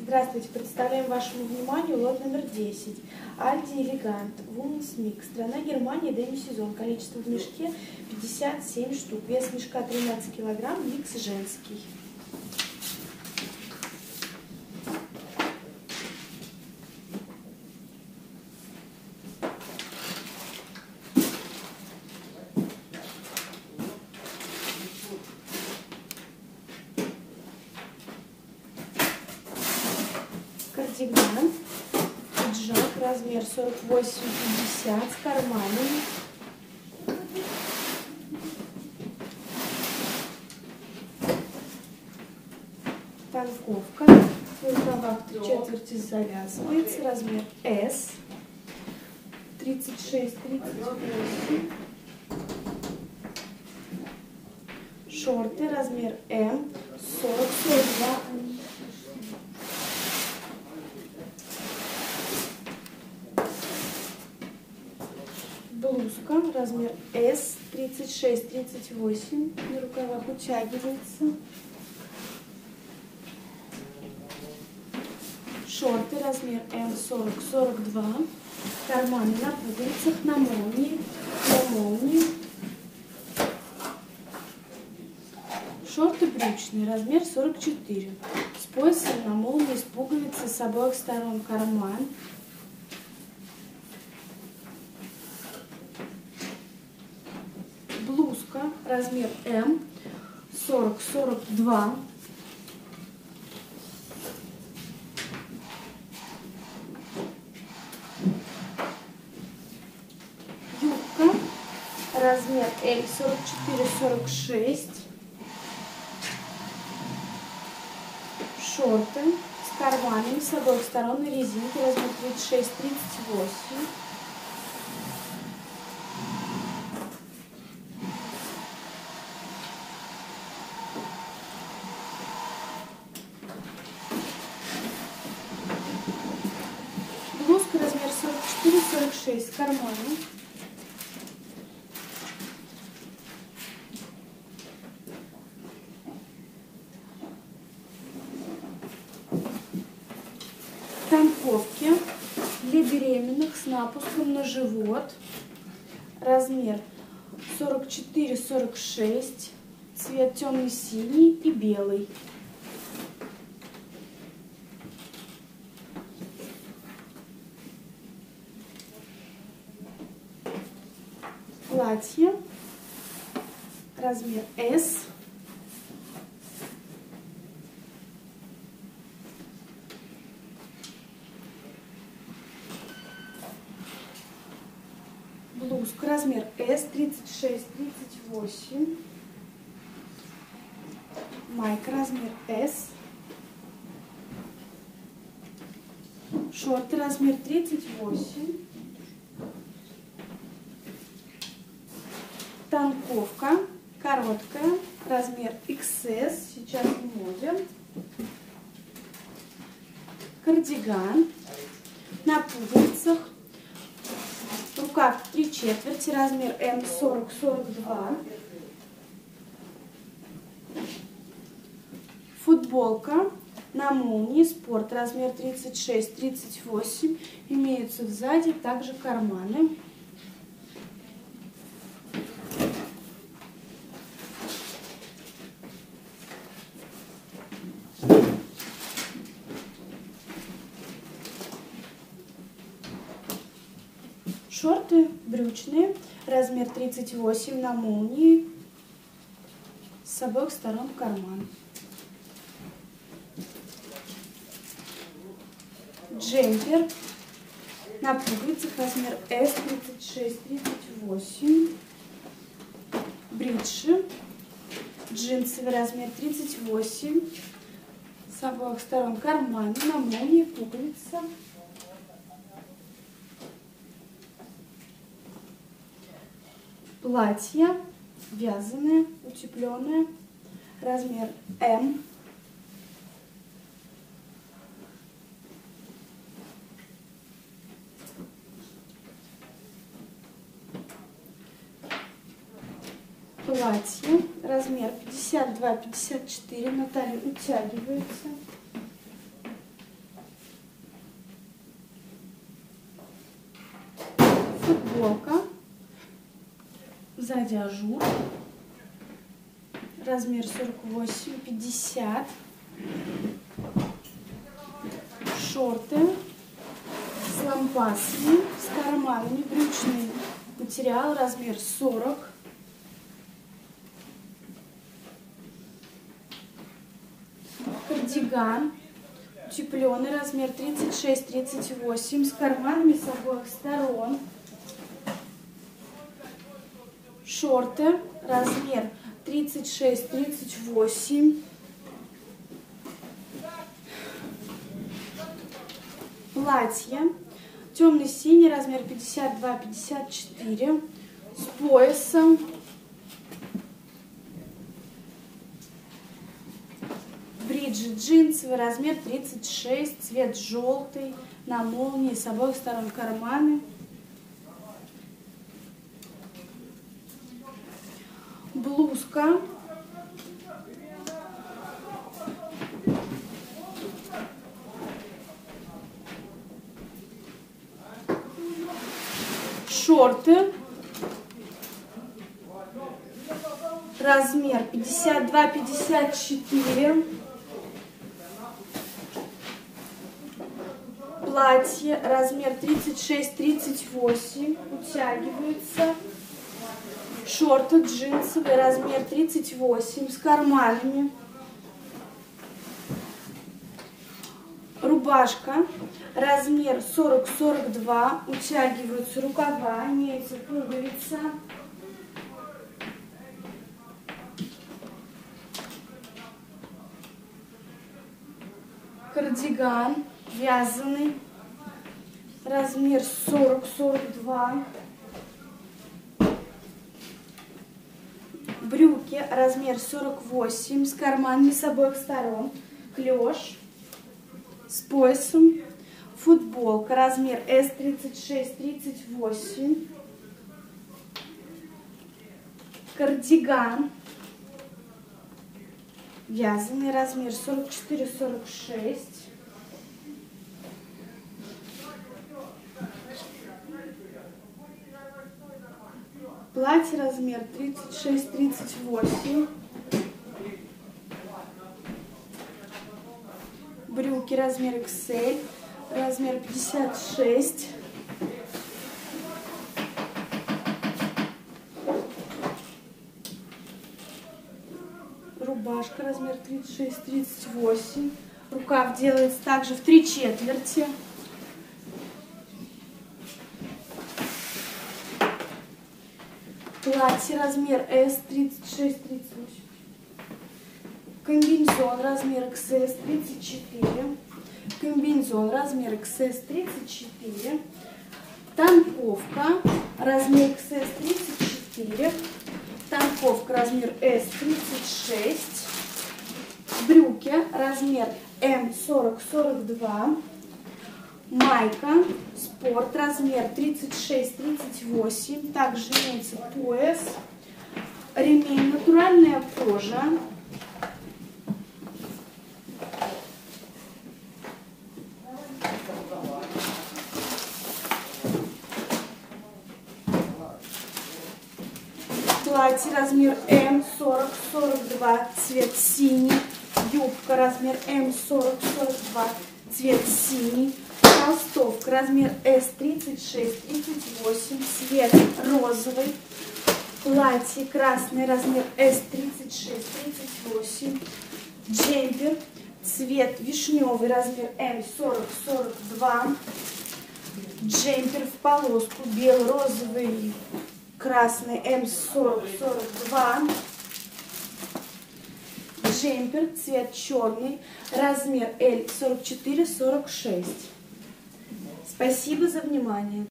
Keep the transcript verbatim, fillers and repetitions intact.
Здравствуйте, представляем вашему вниманию лот номер десять. Альди Элегант, Women's Mix. Страна Германия, демисезон. Количество в мешке пятьдесят семь штук. Вес мешка тринадцать килограмм, микс женский. Кардиган, пиджак, размер сорок восемь пятьдесят с карманами. Танковка, в рукавах три четверти завязывается, размер эс, тридцать шесть тридцать восемь. Шорты, размер эм, сорок сорок два. Блузка, размер эс, тридцать шесть тридцать восемь, на рукавах утягивается. Шорты, размер эм, сорок сорок два, карманы на пуговицах, на молнии, на молнии. Шорты брючные, размер сорок четыре, с поясом на молнии, с пуговицей, с обоих сторон карман. Блузка, размер эм, сорок сорок два. Юбка, размер эль, сорок четыре сорок шесть. Шорты с карманами, с обоих сторон, на резинке, размер тридцать шесть тридцать восемь. Блузка, размер сорок четыре сорок шесть с карманом. Танковки для беременных с напуском на живот, размер сорок четыре сорок шесть, цвет темно-синий и белый. Платье, размер эс. Блузка, размер эс, тридцать шесть тридцать восемь. Майка, размер эс. Шорты, размер тридцать восемь. Танковка, короткая, размер икс эс, сейчас в моде. Кардиган на пуговицах. Рукав три четверти, размер эм, сорок сорок два. Футболка на молнии, спорт, размер тридцать шесть тридцать восемь. Имеются сзади также карманы. Шорты брючные, размер тридцать восемь, на молнии, с обоих сторон карман. Джемпер на пуговицах, размер эс, тридцать шесть тридцать восемь. Бриджи, джинсовый, размер тридцать восемь, с обоих сторон карманы, на молнии, пуговица. Платье вязаное, утепленное, размер эм. Платье, размер пятьдесят два пятьдесят четыре, на талии утягивается. Сзади ажур. Размер сорок восемь пятьдесят. Шорты с лампасами, с карманами, брючный материал, размер сорок. Кардиган утепленный, размер тридцать шесть тридцать восемь, с карманами с обоих сторон. Шорты, размер тридцать шесть тридцать восемь. Платье темно-синий, размер пятьдесят два пятьдесят четыре, с поясом. Бриджи джинсовый, размер тридцать шесть, цвет желтый, на молнии, с обоих сторон карманы. Блузка. Шорты. Размер пятьдесят два пятьдесят четыре. Платье, размер тридцать шесть тридцать восемь, утягивается. Шорты джинсовые, размер тридцать восемь, с карманами. Рубашка, размер сорок сорок два, утягиваются рукава, имеется пуговица. Кардиган вязаный, размер сорок сорок два. Брюки, размер сорок восемь, с карманами с обоих сторон. Клеш с поясом. Футболка, размер эс тридцать шесть тридцать восемь. Кардиган вязаный, размер сорок четыре сорок шесть. Платье, размер тридцать шесть тридцать восемь. Брюки, размер икс эль, размер пятьдесят шесть. Рубашка, размер тридцать шесть тридцать восемь. Рукав делается также в три четверти. Платье, размер эс тридцать шесть тридцать восемь. Комбинезон, размер икс эс тридцать четыре. Комбинезон, размер икс эс тридцать четыре. Танковка, размер икс эс тридцать четыре. Танковка, размер эс тридцать шесть. Брюки, размер эм сорок сорок два. Майка спорт, размер тридцать шесть тридцать восемь. Также имеется пояс. Ремень, натуральная кожа. Платье, размер эм сорок сорок два, цвет синий. Юбка, размер эм сорок сорок два, цвет синий. Толстовка, размер эс тридцать шесть тридцать восемь, цвет розовый. Платье красный, размер эс тридцать шесть тридцать восемь. Джемпер, цвет вишневый, размер эм сорок сорок два. Джемпер в полоску, белый, розовый, красный, эм сорок сорок два. Джемпер, цвет черный, размер эль сорок четыре сорок шесть. Спасибо за внимание.